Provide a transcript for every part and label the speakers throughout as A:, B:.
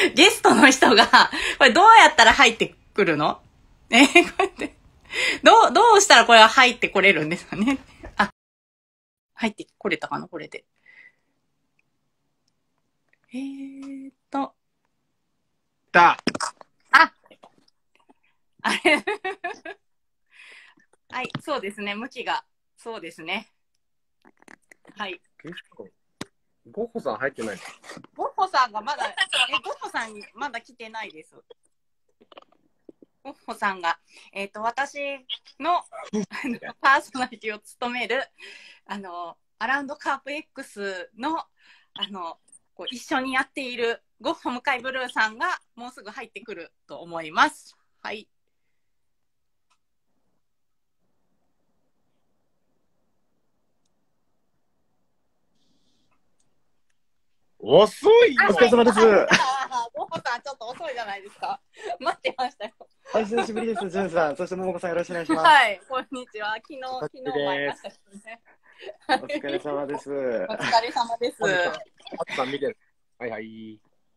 A: ゲストの人が、これどうやったら入ってくるの？こうやって。どうしたらこれは入ってこれるんですかね？あ、入ってこれたかなこれで。
B: だ。
A: あれはい、そうですね。向きが。そうですね。はい。
B: ゴッホさん入ってない。
A: ゴッホさんがまだ、ゴッホさんまだ来てないです。ゴッホさんが、私のパーソナリティを務める、アラウンドカープ X の、こう一緒にやっているゴッホ向井ブルーさんがもうすぐ入ってくると思います。はい。
B: 遅いよ。
C: お疲れ様です。
A: ゴッホさん、ちょっと遅いじゃないですか。待ってましたよ。
C: お久しぶりです、ジュンさん。そして、ももこさん、よろしくお願いします。
A: はい、こんにちは。昨日も会いましたけどね。
C: お疲れ様です。
A: お疲れ様です。
B: あつさん見てる。はいはい。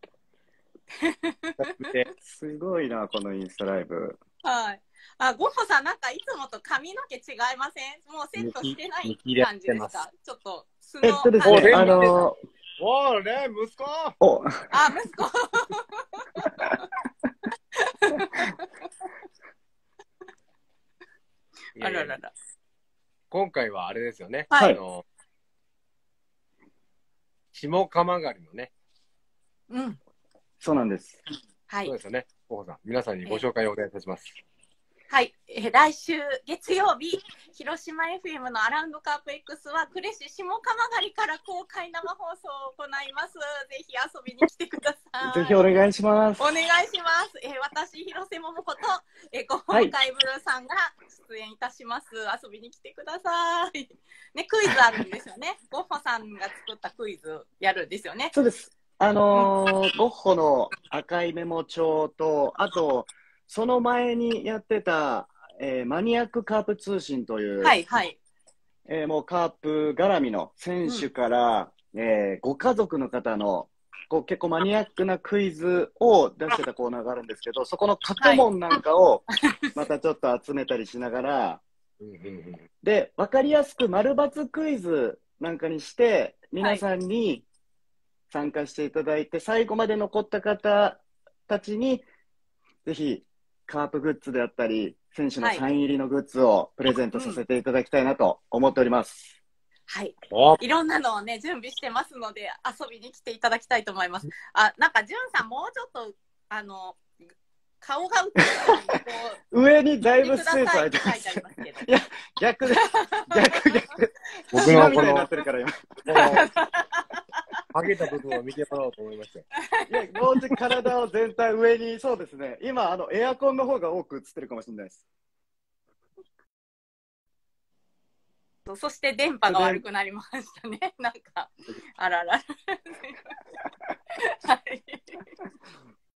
C: すごいな、このインスタライブ。
A: はい。ゴッホさん、なんかいつもと髪の毛違いません？もうセットしてない感じですか？ちょっと素の
C: ですね、
B: おー、ね、息子。
A: 息子。あららら。
B: 今回はあれですよね。
A: はい。
B: 下鎌狩りのね。
A: うん。
C: そうなんです。
A: はい。
B: そうですよね。ゴッホさん、皆さんにご紹介をお願いいたします。
A: はい、来週月曜日、広島 FM のアラウンドカープ X は呉市下鎌狩から公開生放送を行います。ぜひ遊びに来てください。
C: ぜひお願いします。
A: お願いします。私、広瀬桃子と、ゴッホ向井ブルーさんが出演いたします。遊びに来てください。ね、クイズあるんですよね。ゴッホさんが作ったクイズやるんですよね。
C: そうです。ゴッホの赤いメモ帳と、あと、その前にやってた、マニアックカープ通信という、
A: はいはい。
C: もうカープ絡みの選手から、ご家族の方の結構マニアックなクイズを出してたコーナーがあるんですけど、そこの過去問なんかをまたちょっと集めたりしながら、で、わかりやすく丸×クイズなんかにして、皆さんに参加していただいて、最後まで残った方たちに、ぜひ、カープグッズであったり、選手のサイン入りのグッズをプレゼントさせていただきたいなと思っております。
A: はい。いろんなのをね、準備してますので、遊びに来ていただきたいと思います。なんか、じゅんさん、もうちょっと、顔が映るように、
C: 上にだいぶスペース空いてます。いや、逆です。逆。僕のみたいになってるから今。
B: 上げた部分を見てもらおうと思いました。
C: いや、もうちょっと体を全体上に、そうですね。今、エアコンの方が多く映ってるかもしれないです。
A: そして電波が悪くなりましたね。なんか、あらら。はい。